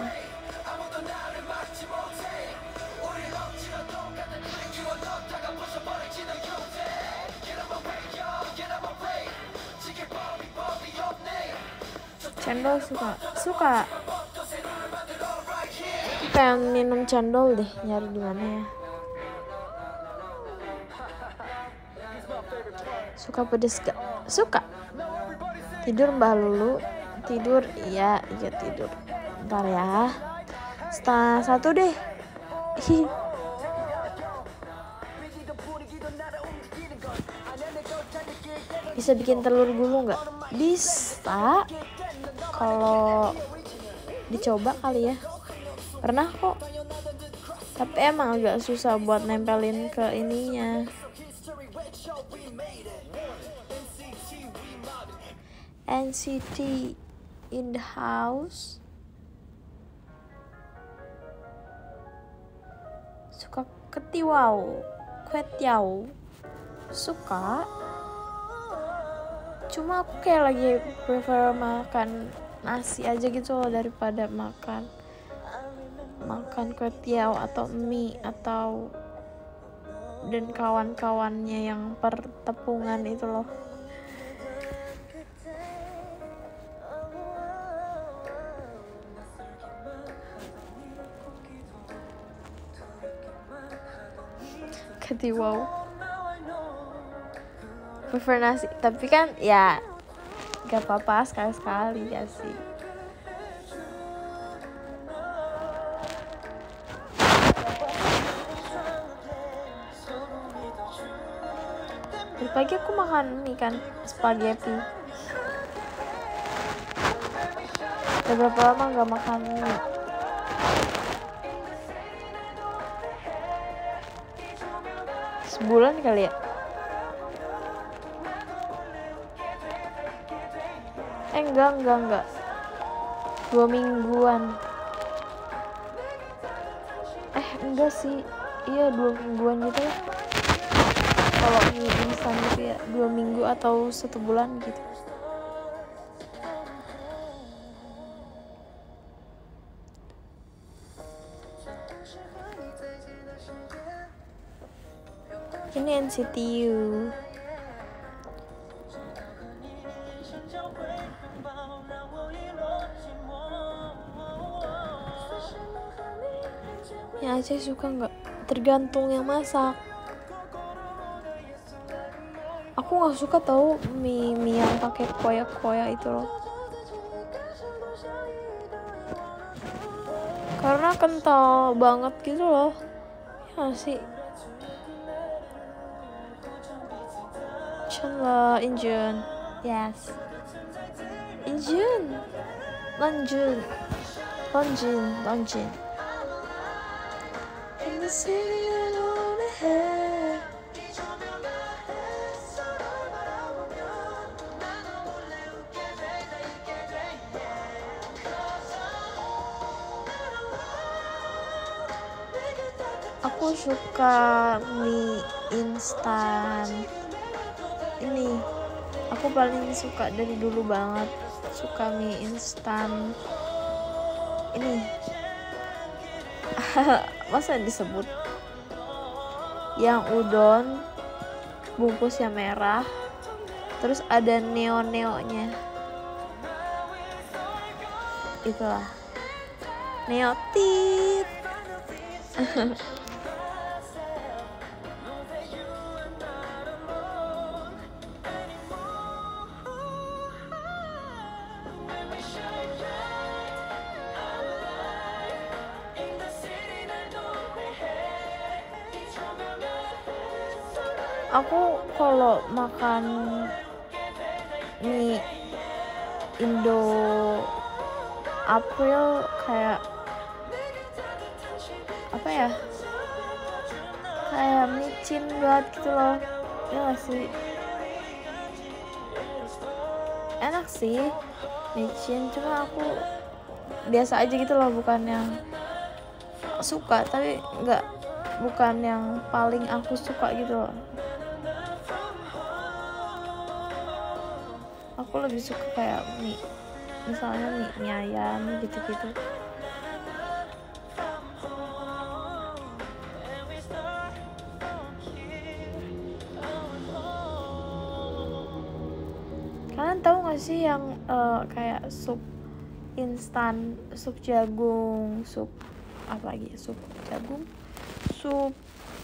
Cendol suka. Pengen minum cendol deh, nyari di mana ya. Suka pedes gak? Suka. Tidur Mbah Lulu. Tidur, iya tidur. Bentar ya. 12:30 deh. Bisa bikin telur gulung nggak? Bisa. Kalau dicoba kali ya. Pernah kok. Tapi emang agak susah buat nempelin ke ininya. NCT in the house. Suka ketiwau, kwetiau. Suka. Cuma aku kayak lagi prefer makan nasi aja gitu loh daripada makan kwetiau atau mie atau dan kawan-kawannya yang pertepungan itu loh. Ketiwau prefer nasi, tapi kan ya gak apa-apa sekali-sekali ya sih. Dari pagi aku makan mie kan, spaghetti. Udah berapa lama gak makan mie? Sebulan kali ya. Enggak 2 mingguan. Enggak sih, iya 2 mingguan gitu ya. Kalau mie instan gitu ya 2 minggu atau 1 bulan gitu. Ini NCT U. Ya Aceh suka nggak? Tergantung yang masak. Aku nggak suka tahu mie yang pakai koyak itu loh. Karena kental banget gitu loh. Ya sih. Chandler Injun. Yes. Injun. Lonjun. Aku suka mie instan. Ini aku paling suka dari dulu banget, suka mie instan ini. Masa disebut yang udon bungkusnya merah terus ada neo-neonya, itulah neotit. Aku kalau makan mie Indo April kayak apa ya, kayak micin banget gitu loh. Ya gak sih? Enak sih micin, cuma aku biasa aja gitu loh, bukan yang suka tapi nggak bukan yang paling aku suka gitu loh. Aku lebih suka kayak mie, misalnya mie ayam gitu-gitu. Kalian tahu gak sih yang kayak sup instan, sup jagung, sup apa lagi, sup jagung, sup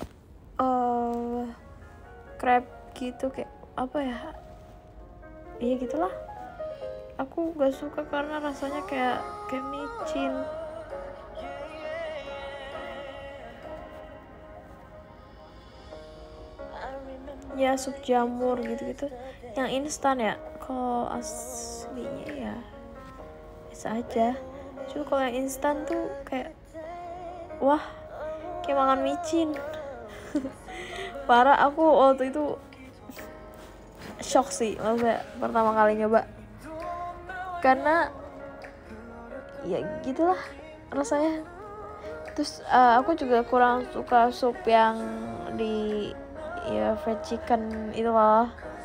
crab gitu, kayak apa ya, iya gitulah. Aku gak suka karena rasanya kayak micin. Ya sup jamur gitu-gitu yang instan ya. Kalau aslinya ya biasa aja. Cuma kalau yang instan tuh kayak wah, kayak makan micin. Parah, aku waktu itu shock sih maksudnya pertama kali nyoba, karena ya gitulah rasanya. Terus aku juga kurang suka sup yang di ya fried chicken itu loh.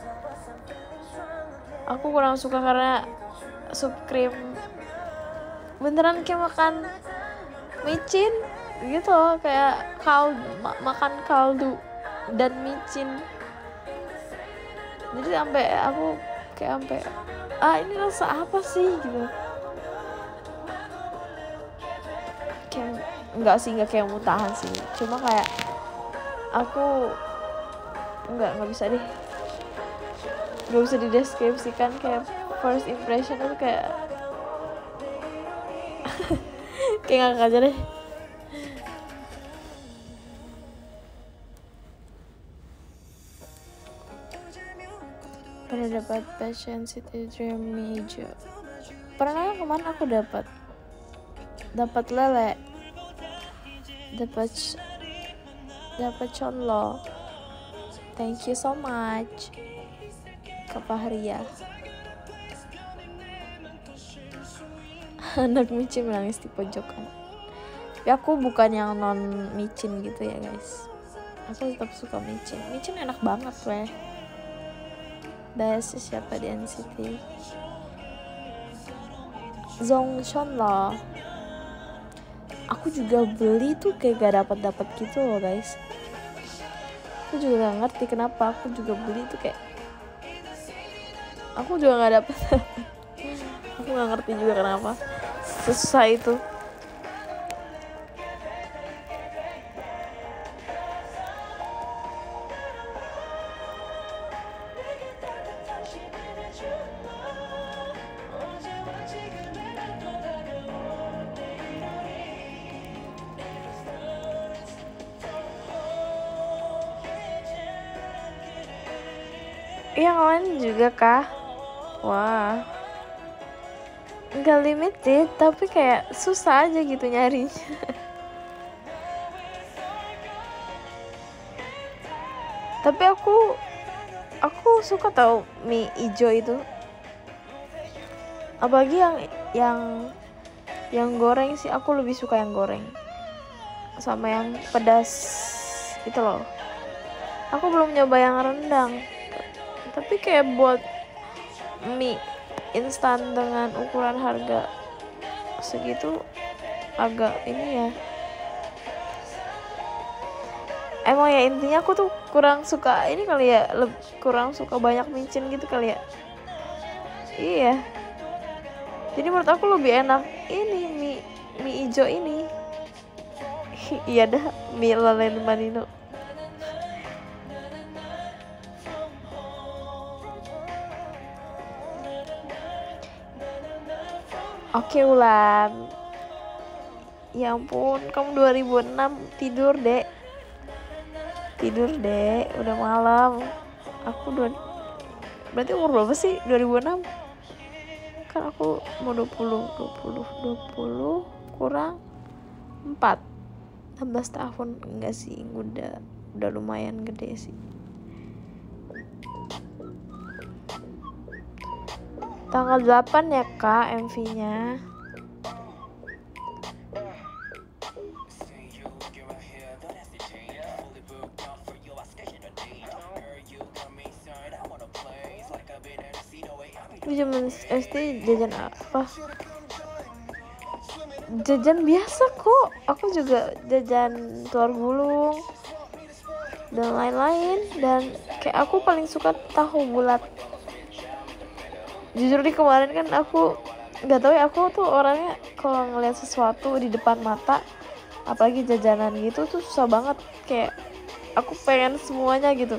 Aku kurang suka karena sup krim beneran kayak makan micin gitu loh, kayak makan kaldu dan micin. Jadi sampai aku kayak ini rasa apa sih gitu. Kayak enggak kayak muntahan sih, cuma kayak aku nggak bisa deh, nggak bisa dideskripsikan. Kayak first impression itu kayak kayak ngakak aja deh. Pernah dapat Passion City Dream hijau. Pernah kemana aku dapat lele, dapat conlo. Thank you so much ke Fahria. Anak micin menangis di pojokan. Tapi aku bukan yang non micin gitu ya guys. Aku tetap suka micin. Micin enak banget weh. Dayas siapa di NCT? Zongshon loh. Aku juga beli tuh kayak gak dapat gitu loh guys. Aku juga gak ngerti kenapa aku juga beli tuh kayak aku juga gak dapet. Aku gak ngerti juga kenapa susah itu. Yang lain juga kah? Wah, nggak limited tapi kayak susah aja gitu nyarinya. Tapi aku suka tahu mie hijau itu, apalagi yang goreng sih. Aku lebih suka yang goreng sama yang pedas itu loh. Aku belum nyoba yang rendang, tapi kayak buat mie instan dengan ukuran harga segitu agak ini ya. Emang ya intinya aku tuh kurang suka ini kali ya, kurang suka banyak micin gitu kali ya. Iya, jadi menurut aku lebih enak ini mie hijau ini. Iya dah, mie lele manino. Oke Ulan, ya ampun kamu 2006 tidur dek, udah malam. Aku berarti umur berapa sih 2006? Kan aku mau 20 kurang 4, 16 tahun. Enggak sih, udah lumayan gede sih. Tanggal 8 ya kak MV-nya. Di zaman SD jajan apa? Jajan biasa kok. Aku juga jajan telur gulung dan lain-lain. Dan kayak aku paling suka tahu bulat. Jujur nih kemarin kan aku nggak tahu ya, aku tuh orangnya kalau ngeliat sesuatu di depan mata, apalagi jajanan gitu tuh susah banget. Kayak aku pengen semuanya gitu.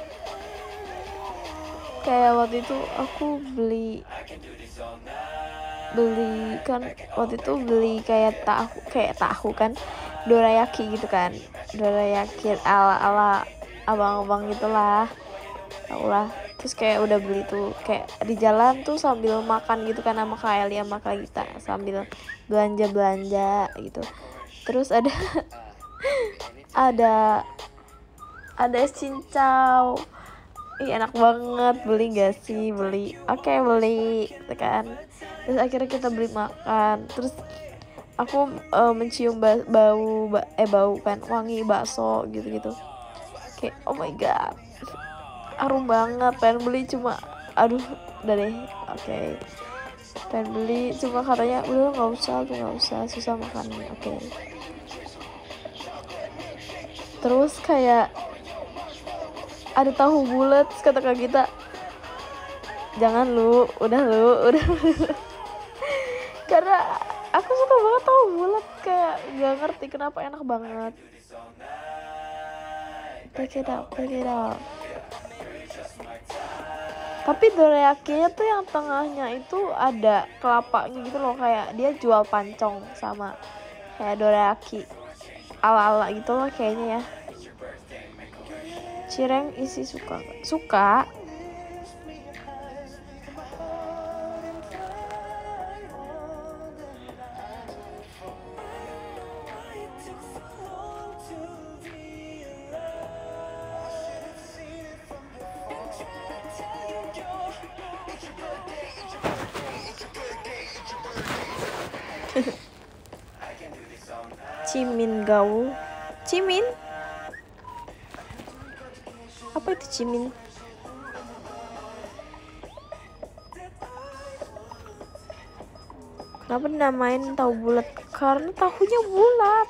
Kayak waktu itu aku beli kan, waktu itu beli kayak tahu kan, dorayaki gitu kan, dorayaki ala abang-abang gitulah, tau lah. Terus kayak udah beli tuh, kayak di jalan tuh sambil makan gitu kan sama Kak Eli sama Kak Gita, sambil belanja gitu. Terus ada ada es cincau. Ih, enak banget, beli gak sih? Beli. Oke, beli gitu kan. Terus akhirnya kita beli makan. Terus aku mencium bau kan, wangi bakso gitu-gitu. Kayak oh my god, harum banget, pengen beli cuma aduh udah deh. Oke. Pengen beli cuma katanya udah nggak usah susah makannya. Oke. Terus kayak ada tahu bulat, kata Kak Gita, jangan udah karena aku suka banget tahu bulat, kayak gak ngerti kenapa enak banget. Check it out. Tapi dorayakinya tuh yang tengahnya itu ada kelapanya gitu loh, kayak dia jual pancong sama kayak dorayaki ala gitu loh kayaknya ya. Cireng isi suka gak? Suka. Cimin gaul. Cimin? Apa itu cimin? Kenapa dinamain tahu bulat? Karena tahunya bulat.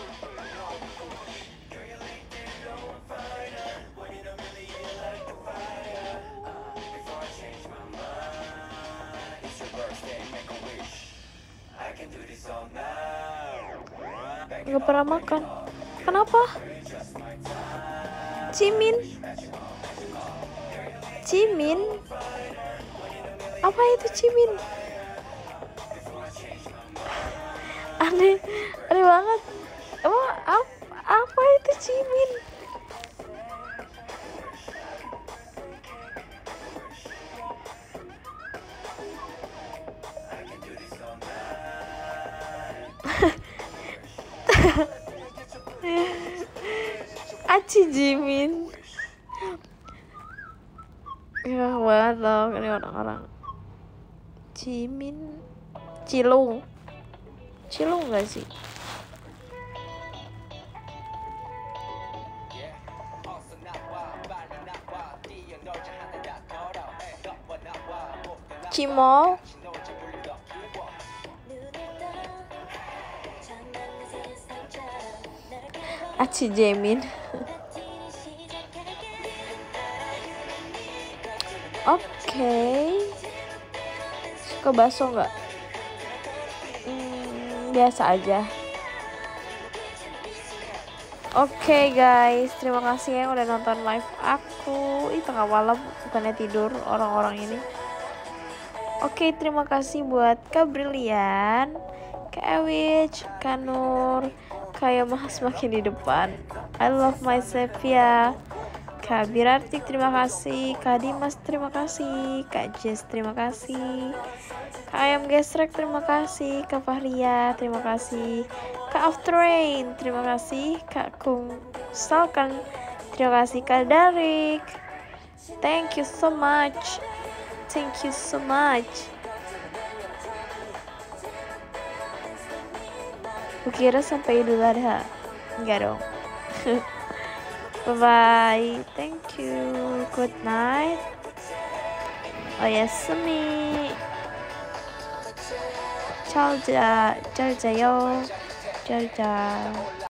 Gak pernah makan. Kenapa? Cimin? Apa itu cimin? Aneh banget. Emang apa itu cimin? Aci Jimin. Ya banget loh ini orang-orang. Cimin, Cilung gak sih? Cimol. Aci Jamin. Oke. Suka bakso nggak? Biasa aja. Oke guys, terima kasih yang udah nonton live aku. Tengah malam bukannya tidur orang-orang ini. Oke, terima kasih buat Kak Brilian, Kak Ewich, Kak Nur, kayak Mas makin di depan. I love myself ya. Kak Birartik terima kasih, Kak Dimas terima kasih, Kak Jess terima kasih, Kak Ayam Gesrek terima kasih, Kak Fahria terima kasih, Kak Afterrain terima kasih, Kak Kung Salkan terima kasih, Kak Darik, thank you so much. Kukira sampai Idul Adha. Enggak dong. Bye bye, thank you, good night. 오야스미. 잘 자요. 잘 자.